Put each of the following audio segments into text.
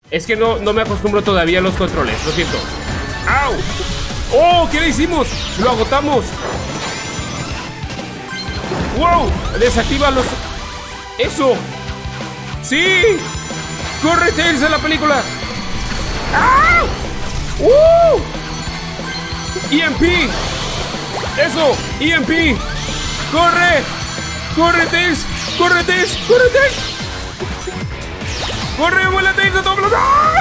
Es que no me acostumbro todavía a los controles, lo siento. ¡Au! ¡Oh! ¿Qué le hicimos? ¡Lo agotamos! ¡Wow! Desactiva los... ¡Eso! ¡Sí! ¡Corre, Tails, de la película! ¡Ah! EMP. ¡Eso! EMP. ¡Corre! ¡Corre, Tails! ¡Corre, Tails! ¡Corre, Tails! ¡Corre, vuela, Tails, a todos los... ¡Ah!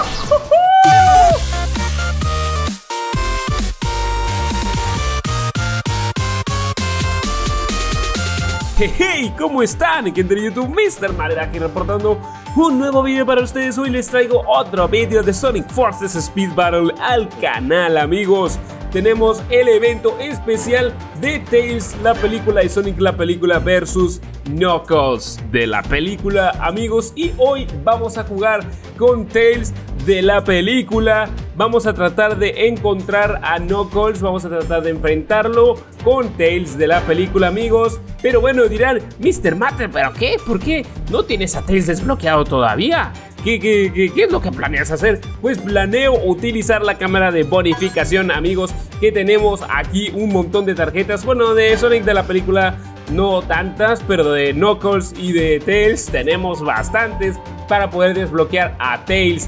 Hey, ¿cómo están? Aquí entre YouTube, Mr. Madera aquí reportando un nuevo video para ustedes. Hoy les traigo otro video de Sonic Forces Speed Battle al canal, amigos. Tenemos el evento especial de Tails, la película, y Sonic, la película, versus Knuckles de la película, amigos. Y hoy vamos a jugar con Tails de la película. Vamos a tratar de encontrar a Knuckles, vamos a tratar de enfrentarlo con Tails de la película, amigos. Pero bueno, dirán, Mr. Mate, ¿pero qué? ¿Por qué no tienes a Tails desbloqueado todavía? ¿Qué es lo que planeas hacer? Pues planeo utilizar la cámara de bonificación, amigos, que tenemos aquí un montón de tarjetas. Bueno, de Sonic de la película no tantas, pero de Knuckles y de Tails tenemos bastantes para poder desbloquear a Tails.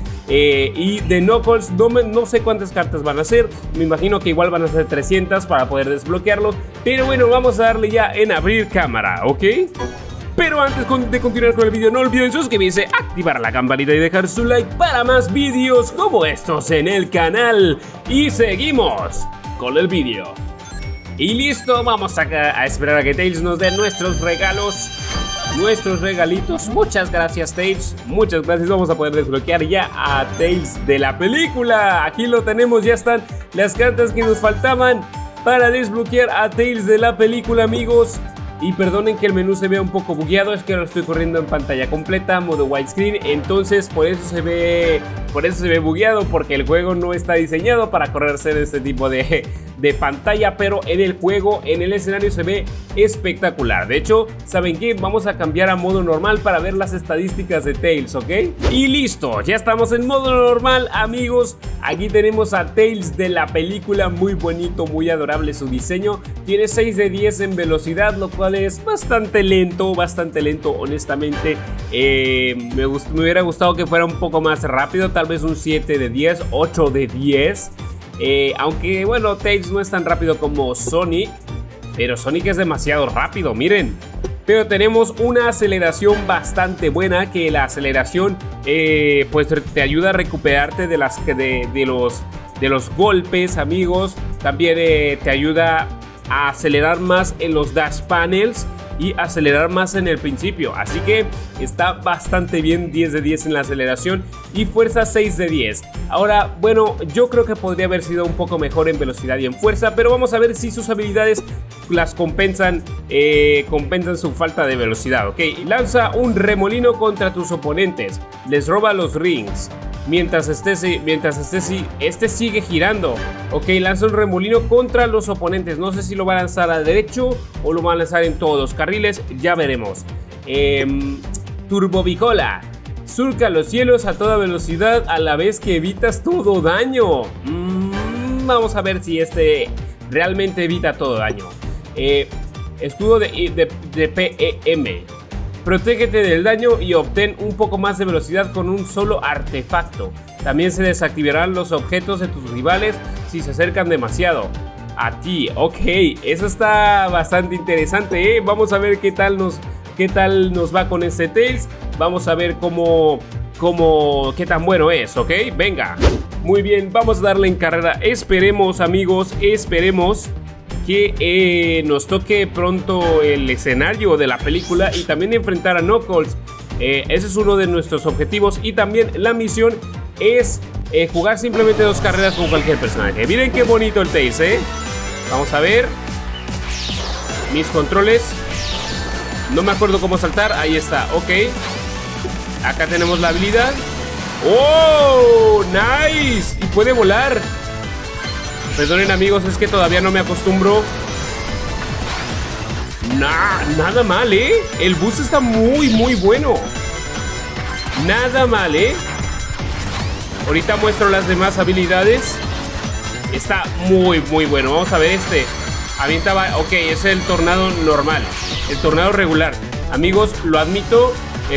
Y de Knuckles no sé cuántas cartas van a ser. Me imagino que igual van a ser 300 para poder desbloquearlo. Pero bueno, vamos a darle ya en abrir cámara, ¿ok? Pero antes de continuar con el video, no olviden suscribirse, activar la campanita y dejar su like para más vídeos como estos en el canal. Y seguimos con el vídeo. Y listo, vamos a esperar a que Tails nos dé nuestros regalos, nuestros regalitos. Muchas gracias, Tails, muchas gracias. Vamos a poder desbloquear ya a Tails de la película. Aquí lo tenemos, ya están las cartas que nos faltaban para desbloquear a Tails de la película, amigos. Y perdonen que el menú se vea un poco bugueado, es que ahora estoy corriendo en pantalla completa, modo widescreen, entonces por eso se ve bugueado, porque el juego no está diseñado para correrse de este tipo de pantalla, pero en el juego, en el escenario se ve espectacular. De hecho, ¿saben qué? Vamos a cambiar a modo normal para ver las estadísticas de Tails, ¿ok? Y listo, ya estamos en modo normal, amigos. Aquí tenemos a Tails de la película, muy bonito, muy adorable su diseño. Tiene 6 de 10 en velocidad, lo cual es bastante lento, honestamente. Me hubiera gustado que fuera un poco más rápido, tal vez un 7 de 10, 8 de 10. Aunque bueno, Tails no es tan rápido como Sonic, pero Sonic es demasiado rápido, miren. Pero tenemos una aceleración bastante buena, que la aceleración pues te ayuda a recuperarte de los golpes, amigos. También te ayuda a acelerar más en los dash panels y acelerar más en el principio, así que está bastante bien. 10 de 10 en la aceleración y fuerza 6 de 10. Ahora, bueno, yo creo que podría haber sido un poco mejor en velocidad y en fuerza, pero vamos a ver si sus habilidades las compensan su falta de velocidad, ok. Lanza un remolino contra tus oponentes, les roba los rings mientras este sigue girando. Ok, lanza un remolino contra los oponentes. No sé si lo va a lanzar a derecho o lo va a lanzar en todos los carriles, ya veremos. Turbobicola, surca los cielos a toda velocidad a la vez que evitas todo daño. Vamos a ver si este realmente evita todo daño. Escudo de PEM, protégete del daño y obtén un poco más de velocidad con un solo artefacto. También se desactivarán los objetos de tus rivales si se acercan demasiado a ti. Ok, eso está bastante interesante, ¿eh? Vamos a ver qué tal nos va con este Tails. Vamos a ver qué tan bueno es, ok. Venga, muy bien, vamos a darle en carrera. Esperemos, amigos, esperemos que nos toque pronto el escenario de la película y también enfrentar a Knuckles. Ese es uno de nuestros objetivos, y también la misión es jugar simplemente 2 carreras con cualquier personaje. Miren qué bonito el Tails, ¿eh? Vamos a ver mis controles. No me acuerdo cómo saltar, ahí está, ok. Acá tenemos la habilidad. ¡Oh! ¡Nice! Y puede volar. Perdonen, amigos, es que todavía no me acostumbro. Nada mal, ¿eh? El boost está muy bueno. Nada mal, ¿eh? Ahorita muestro las demás habilidades. Está muy bueno. Vamos a ver este. Avienta, ok, es el tornado normal. El tornado regular. Amigos, lo admito.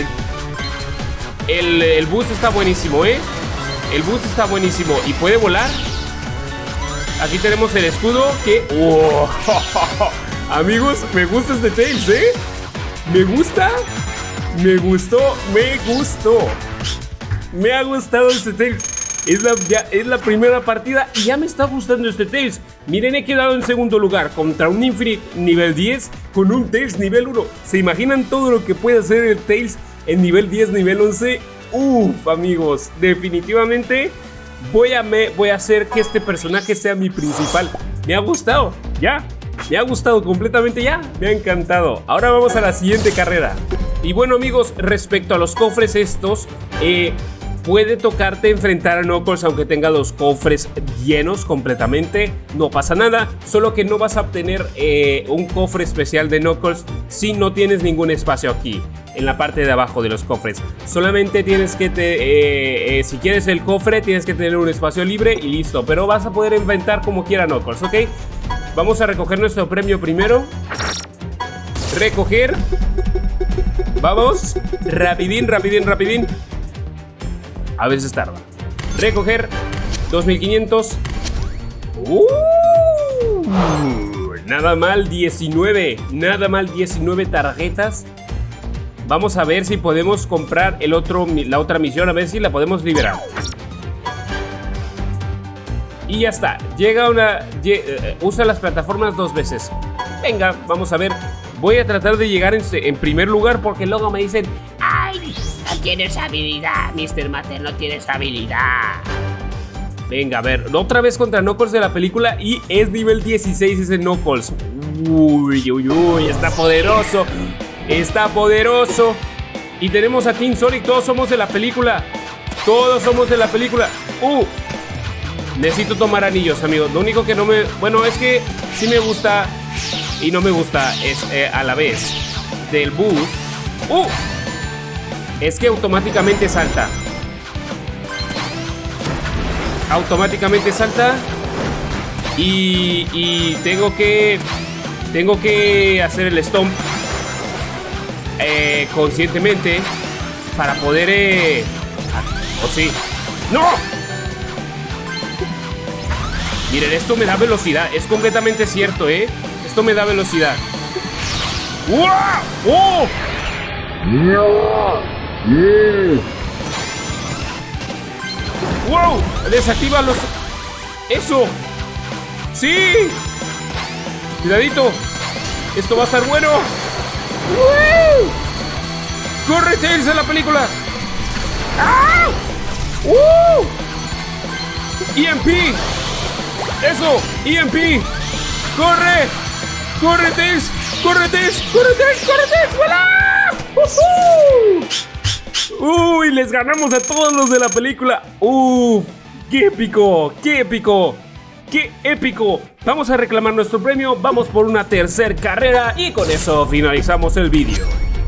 El boost está buenísimo, ¿eh? El boost está buenísimo. Y puede volar. Aquí tenemos el escudo que... ¡Oh! Amigos, me gusta este Tails, ¿eh? Me gusta. Me gustó. Me gustó. Me ha gustado este Tails. Es la primera partida y ya me está gustando este Tails. Miren, he quedado en segundo lugar contra un Infinite nivel 10 con un Tails nivel 1. ¿Se imaginan todo lo que puede hacer el Tails en nivel 10, nivel 11? Uff, amigos, definitivamente voy a hacer que este personaje sea mi principal. Me ha gustado, ya. Me ha gustado completamente ya. Me ha encantado. Ahora vamos a la siguiente carrera. Y bueno, amigos, respecto a los cofres estos, puede tocarte enfrentar a Knuckles aunque tenga los cofres llenos completamente. No pasa nada, solo que no vas a obtener un cofre especial de Knuckles si no tienes ningún espacio aquí, en la parte de abajo de los cofres. Solamente tienes que, si quieres el cofre, tienes que tener un espacio libre y listo. Pero vas a poder enfrentar como quiera Knuckles, ¿ok? Vamos a recoger nuestro premio primero. Recoger. Vamos, rapidín. A veces tarda. Recoger 2500. Nada mal 19. Nada mal 19 tarjetas. Vamos a ver si podemos comprar la otra misión. A ver si la podemos liberar. Y ya está. Usa las plataformas 2 veces. Venga, vamos a ver. Voy a tratar de llegar en primer lugar porque luego me dicen: ¡ay! No tienes habilidad, Mr. Mater, no tienes habilidad. Venga, a ver, otra vez contra Knuckles de la película y es nivel 16 ese Knuckles. Uy, está poderoso. Está poderoso. Y tenemos a Team Sonic, todos somos de la película. Todos somos de la película. Necesito tomar anillos, amigos. Lo único que no me... Bueno, es que sí me gusta y no me gusta es a la vez del boost. Es que automáticamente salta. Automáticamente salta. Y tengo que hacer el stomp conscientemente para poder... ¿O sí? ¡No! Miren, esto me da velocidad. Es completamente cierto, ¿eh? Esto me da velocidad. ¡Wow! ¡Oh! ¡Wow! Desactiva los... ¡Eso! ¡Sí! Cuidadito. Esto va a estar bueno. ¡Woo! ¡Corre, Tails, en la película! ¡Ah! EMP. ¡Eso! EMP. ¡Corre! ¡Corre, Tails! ¡Corre, Tails! ¡Corre, Tails! ¡Corre, Tails! ¡Vuela! ¡Uy! Les ganamos a todos los de la película. ¡Qué épico! ¡Qué épico! ¡Qué épico! Vamos a reclamar nuestro premio. Vamos por una tercera carrera. Y con eso finalizamos el vídeo.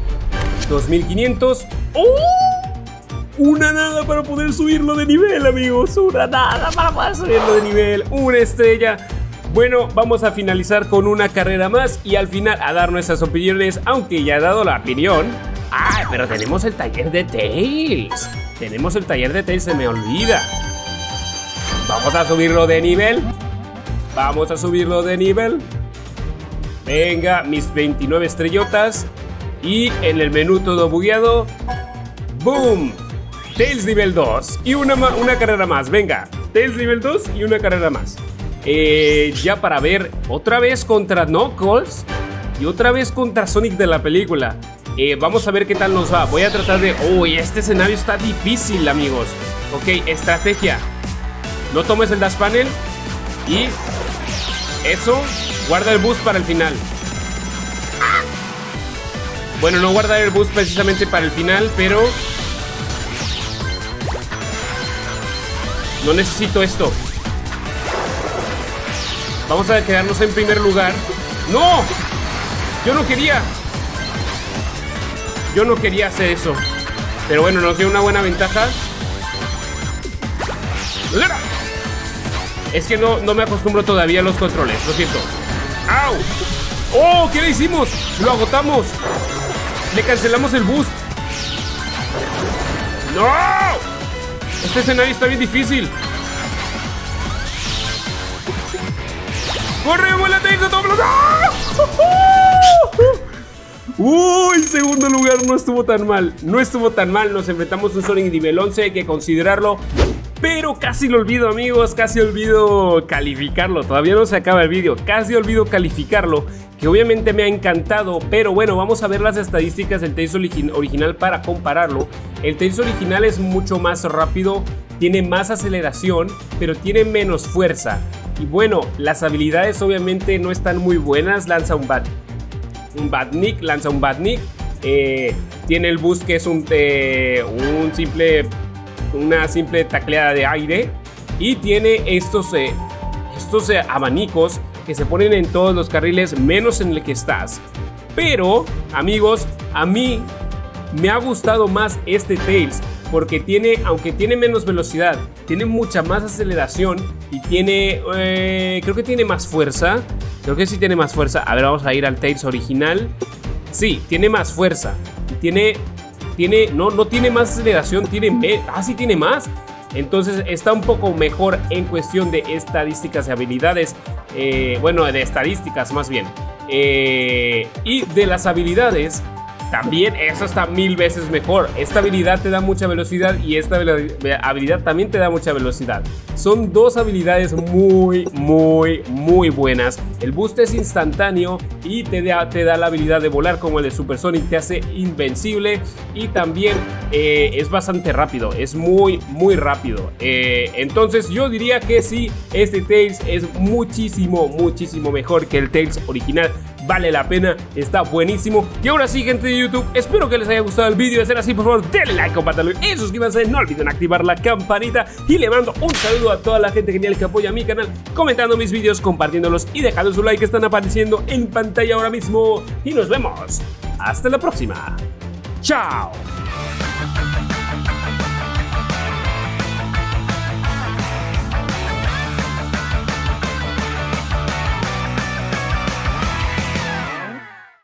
2500. Una nada para poder subirlo de nivel, amigos. Una nada para poder subirlo de nivel. Una estrella. Bueno, vamos a finalizar con una carrera más y al final a dar nuestras opiniones, aunque ya he dado la opinión. Pero tenemos el taller de Tails. Tenemos el taller de Tails, se me olvida. Vamos a subirlo de nivel. Vamos a subirlo de nivel. Venga, mis 29 estrellotas. Y en el menú todo bugueado. ¡Boom! Tails nivel 2 y una carrera más. Venga, Tails nivel 2 y una carrera más. Ya para ver otra vez contra Knuckles y otra vez contra Sonic de la película. Vamos a ver qué tal nos va. Voy a tratar de... Uy, este escenario está difícil, amigos. Ok, estrategia. No tomes el dash panel. Y... eso. Guarda el boost para el final. Bueno, no guardar el boost precisamente para el final, pero... no necesito esto. Vamos a quedarnos en primer lugar. ¡No! Yo no quería. Yo no quería hacer eso. Pero bueno, nos dio una buena ventaja. Es que no me acostumbro todavía a los controles, lo siento. ¡Au! ¡Oh! ¿Qué le hicimos? Lo agotamos. Le cancelamos el boost. ¡No! Este escenario está bien difícil. ¡Corre, vuélate! ¡Uy! Segundo lugar, no estuvo tan mal. No estuvo tan mal. Nos enfrentamos a un Sonic nivel 11, hay que considerarlo. Pero casi lo olvido, amigos. Casi olvido calificarlo. Todavía no se acaba el vídeo. Casi olvido calificarlo, que obviamente me ha encantado. Pero bueno, vamos a ver las estadísticas del Tails original para compararlo. El Tails original es mucho más rápido, tiene más aceleración, pero tiene menos fuerza. Y bueno, las habilidades obviamente no están muy buenas. Lanza un Badnik, lanza un Badnik. Tiene el boost, que es una simple tacleada de aire. Y tiene estos abanicos que se ponen en todos los carriles menos en el que estás. Pero, amigos, a mí me ha gustado más este Tails, porque aunque tiene menos velocidad, tiene mucha más aceleración y creo que tiene más fuerza. Creo que sí tiene más fuerza. A ver, vamos a ir al Tails original. Sí, tiene más fuerza. No tiene más aceleración, sí tiene más. Entonces está un poco mejor en cuestión de estadísticas y habilidades. Bueno, de estadísticas más bien. Y de las habilidades, también eso está 1000 veces mejor. Esta habilidad te da mucha velocidad y esta habilidad también te da mucha velocidad. Son dos habilidades muy buenas. El boost es instantáneo y te da la habilidad de volar, como el de Super Sonic, te hace invencible. Y también es bastante rápido, es muy rápido. Entonces yo diría que sí, este Tails es muchísimo mejor que el Tails original. Vale la pena, está buenísimo. Y ahora sí, gente de YouTube, espero que les haya gustado el vídeo. De ser así, por favor, denle like, compártanlo y suscríbanse. No olviden activar la campanita. Y le mando un saludo a toda la gente genial que apoya mi canal, comentando mis vídeos, compartiéndolos y dejando su like, que están apareciendo en pantalla ahora mismo. Y nos vemos hasta la próxima. Chao.